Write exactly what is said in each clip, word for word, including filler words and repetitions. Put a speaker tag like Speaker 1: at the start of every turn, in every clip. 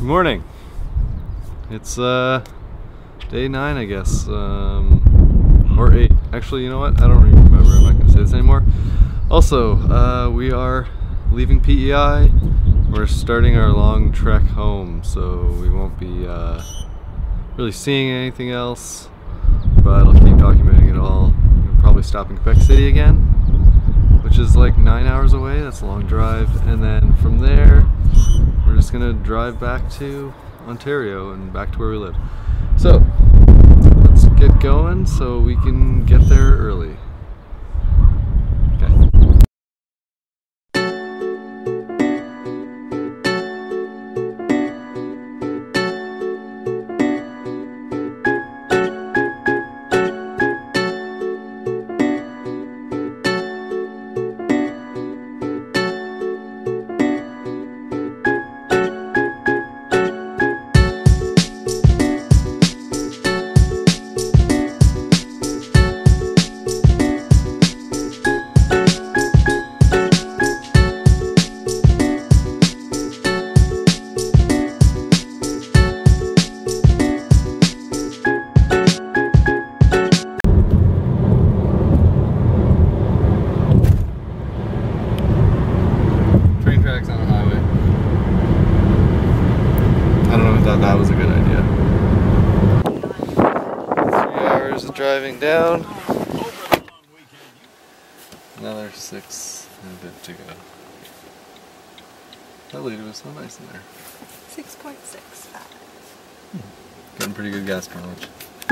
Speaker 1: Good morning. It's uh day nine, I guess, um, or eight. Actually, you know what? I don't even remember. I'm not gonna say this anymore. Also, uh, we are leaving P E I. We're starting our long trek home, so we won't be uh, really seeing anything else. But I'll keep documenting it all. We'll probably stop in Quebec City again, which is like nine hours away. That's a long drive, and then from there, we're just gonna drive back to Ontario and back to where we live. So let's get going so we can get there early. Okay. That was a good idea. Three hours of driving down. Another six and a bit to go. That lady was so nice in there.
Speaker 2: six point six five.
Speaker 1: Hmm. Getting pretty good gas mileage.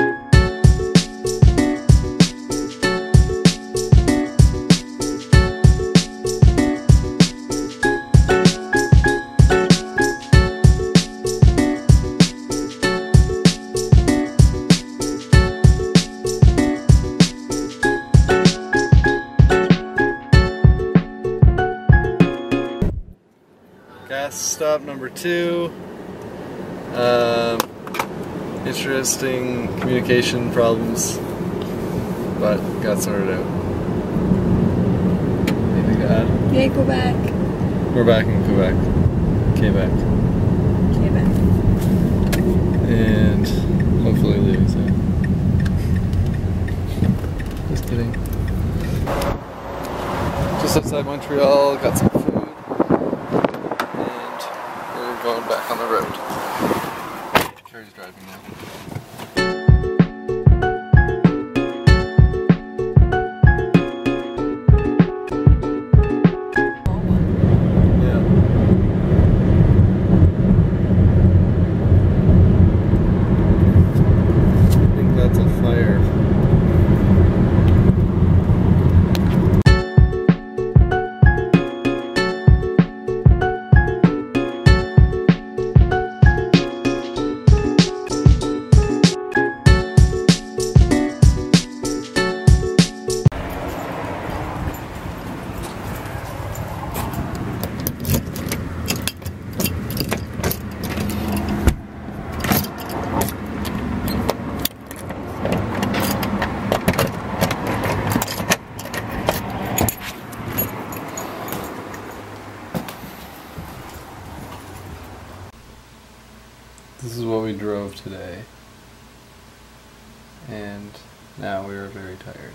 Speaker 1: Gas stop number two. Um, interesting communication problems, but got sorted out. Anything to add?
Speaker 2: Yay, Quebec.
Speaker 1: We're back in Quebec. Quebec.
Speaker 2: Quebec.
Speaker 1: And hopefully leaving soon. Just kidding. Just outside Montreal, got some food. Going back on the road. Carrie's driving now. Yeah. I think that's a fire. This is what we drove today, and now we are very tired.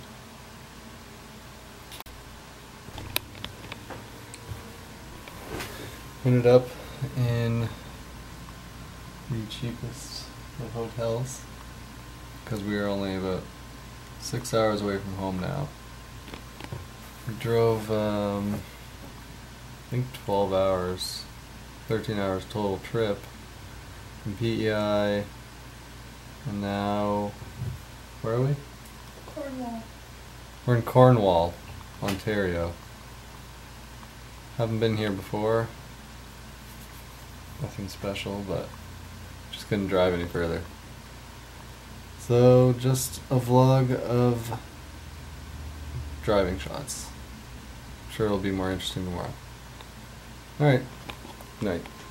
Speaker 1: Ended up in the cheapest of hotels because we are only about six hours away from home now. We drove, um, I think twelve hours, thirteen hours total trip. In P E I, and now, where are we?
Speaker 2: Cornwall.
Speaker 1: We're in Cornwall, Ontario. Haven't been here before. Nothing special, but just couldn't drive any further. So, just a vlog of driving shots. I'm sure it'll be more interesting tomorrow. Alright, night.